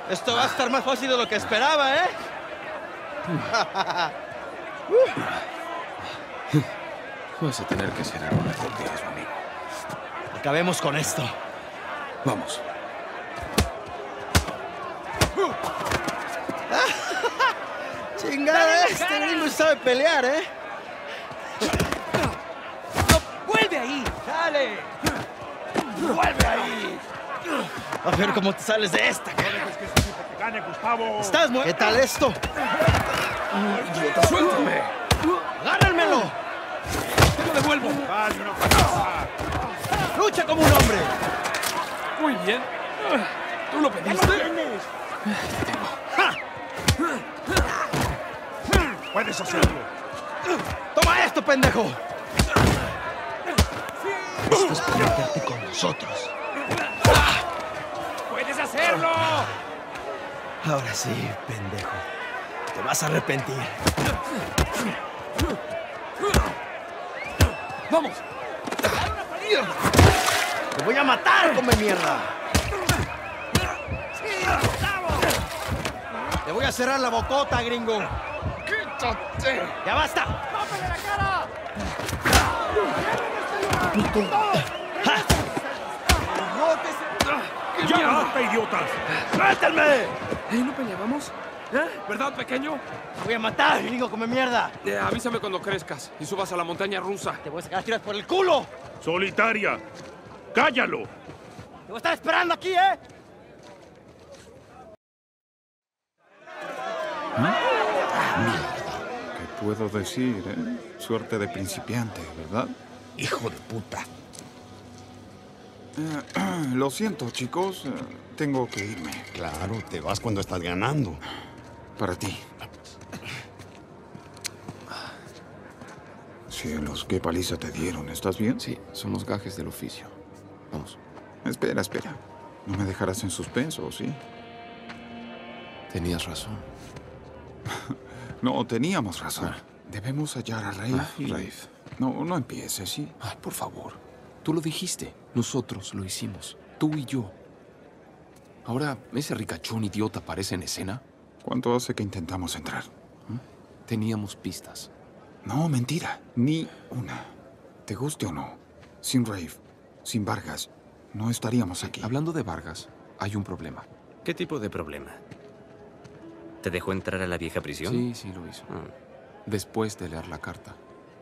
Esto va a estar más fácil de lo que esperaba, ¿eh? Vas a tener que ser algo mejor que eso, amigo. Acabemos con esto. Vamos. Chingada, este gringo sabe pelear, ¿eh? ¡No! ¡Vuelve ahí! ¡Dale! ¡Vuelve ahí! A ver cómo te sales de esta, cara. Que este tipo te gane, Gustavo. ¿Estás muerto? ¿Qué tal esto? ¡Idiota, suéltame! ¡Agárrenmelo! ¡Te lo devuelvo! Dale una patada. ¡Lucha como un hombre! Muy bien. ¿Tú lo pediste? Puedes hacerlo. ¡Toma esto, pendejo! Estás para meterte con nosotros. ¡Puedes hacerlo! Ahora sí, pendejo. Te vas a arrepentir. ¡Vamos! ¡Te voy a matar, come mierda! ¡Te voy a cerrar la bocota, gringo! ¡Quítate! ¡Ya basta! ¡Tópale la cara! ¡Ya basta, idiotas! ¡Suéltenme! ¿No peleábamos? ¿Verdad, pequeño? ¡Te voy a matar, gringo, come mierda! Avísame cuando crezcas y subas a la montaña rusa. ¡Te voy a sacar tiras por el culo! Solitaria. ¡Cállalo! ¡Te voy a estar esperando aquí, ¿eh? ¿Qué puedo decir, Suerte de principiante, ¿verdad? Hijo de puta. Lo siento, chicos. Tengo que irme. Claro, te vas cuando estás ganando. Para ti. Cielos, qué paliza te dieron. ¿Estás bien? Sí, son los gajes del oficio. Vamos. Espera, espera. ¿No me dejarás en suspenso, sí? Tenías razón. No, teníamos razón. Debemos hallar a Rafe. Rafe. No, no empieces, ¿sí? Ay, por favor. Tú lo dijiste. Nosotros lo hicimos. Tú y yo. Ahora, ¿ese ricachón idiota aparece en escena? ¿Cuánto hace que intentamos entrar? Teníamos pistas. No, mentira. Ni una. Te guste o no. Sin Rafe, sin Vargas, no estaríamos aquí. Hablando de Vargas, hay un problema. ¿Qué tipo de problema? ¿Te dejó entrar a la vieja prisión? Sí, sí lo hizo. Después de leer la carta.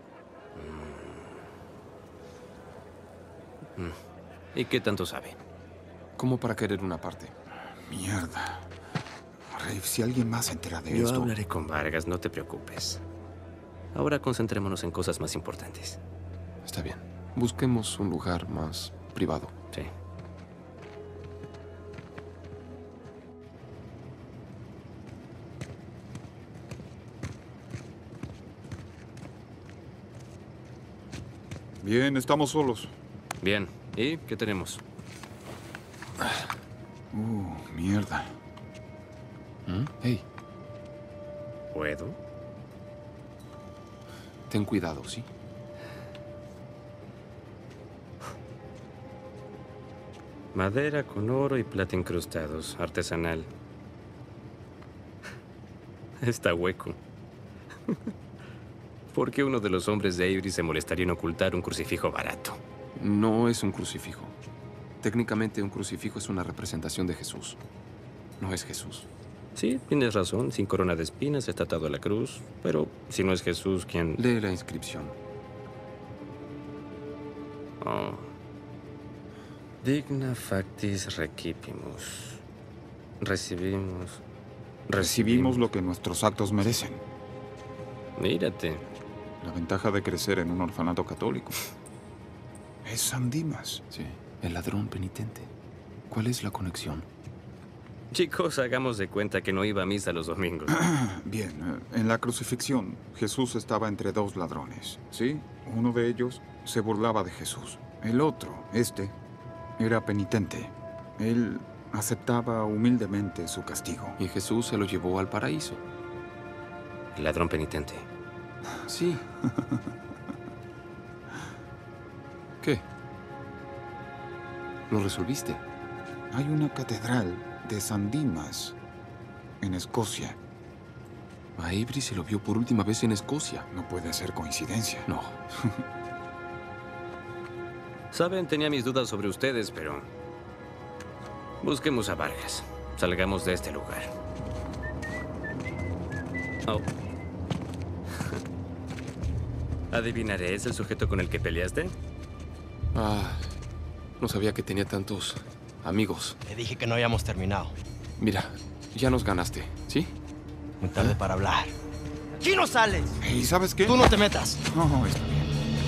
¿Y qué tanto sabe? Como para querer una parte. Mierda. Rafe, si alguien más se entera de Yo esto... hablaré con Vargas, no te preocupes. Ahora concentrémonos en cosas más importantes. Está bien. Busquemos un lugar más privado. Sí. Bien, estamos solos. Bien. ¿Y qué tenemos? Mierda. Hey, ¿Puedo? ten cuidado, ¿sí? Madera con oro y plata incrustados, artesanal. Está hueco. ¿Por qué uno de los hombres de Avery se molestaría en ocultar un crucifijo barato? No es un crucifijo. Técnicamente un crucifijo es una representación de Jesús. No es Jesús. Sí, tienes razón. Sin corona de espinas, está atado a la cruz. Pero si no es Jesús, ¿quién? Lee la inscripción. Oh. Digna factis recipimus. Recibimos lo que nuestros actos merecen. Mírate. La ventaja de crecer en un orfanato católico. Es San Dimas. Sí, el ladrón penitente. ¿Cuál es la conexión? Chicos, hagamos de cuenta que no iba a misa los domingos. Bien, en la crucifixión, Jesús estaba entre dos ladrones, ¿sí? Uno de ellos se burlaba de Jesús. El otro, era penitente. Él aceptaba humildemente su castigo. Y Jesús se lo llevó al paraíso. El ladrón penitente. Sí. ¿Qué? ¿Lo resolviste? Hay una catedral de San Dimas en Escocia. A Avery se lo vio por última vez en Escocia. No puede ser coincidencia. No. Saben, tenía mis dudas sobre ustedes, pero... busquemos a Vargas. Salgamos de este lugar. Oh. Adivinaré, ¿es el sujeto con el que peleaste? No sabía que tenía tantos amigos. Te dije que no habíamos terminado. Mira, ya nos ganaste, ¿sí? Muy tarde para hablar. ¡Aquí no sales! ¿Y sabes qué? Tú no te metas. No, está bien.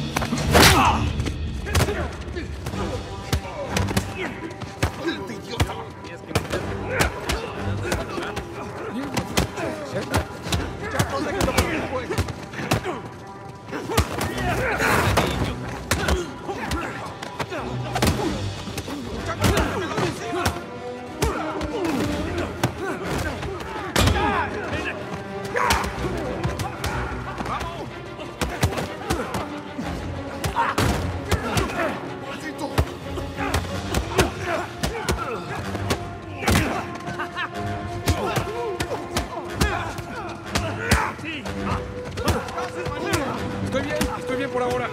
Estoy bien por ahora.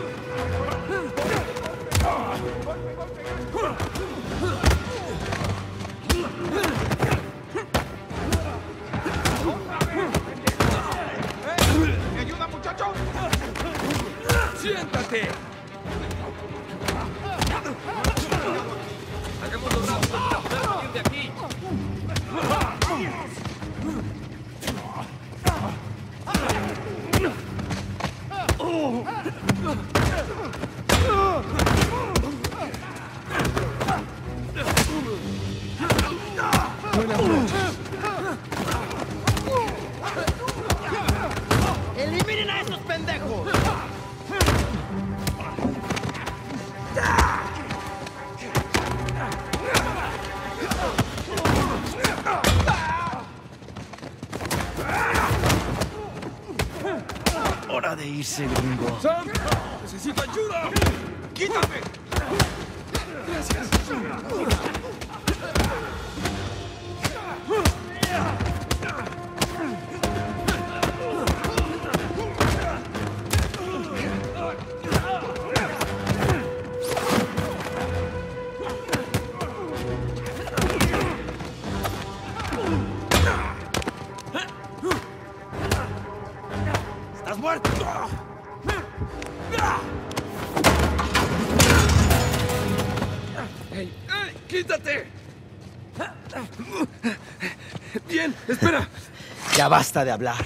¿Me ayuda, muchacho? ¡Siéntate! Hagámoslo rápido para poder salir de aquí. ¡Eliminen a esos pendejos! Hora de irse, gringo. ¡Sam! ¡Necesito ayuda! ¡Quítate! ¡Estás muerto! ¡Ey! ¡Ey! ¡Quítate! Bien, espera. Ya basta de hablar.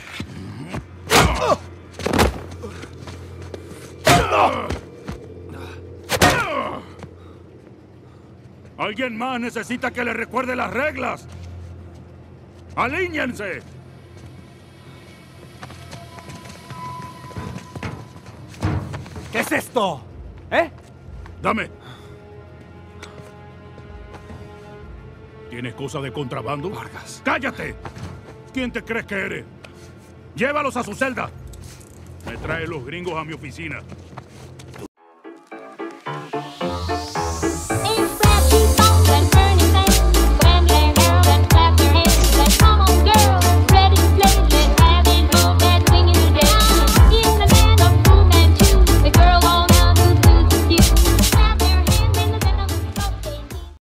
Alguien más necesita que le recuerde las reglas. ¡Alíñense! ¿Qué es esto? ¿Eh? Dame. ¿Tienes cosa de contrabando? Vargas. ¡Cállate! ¿Quién te crees que eres? Llévalos a su celda. Me trae los gringos a mi oficina.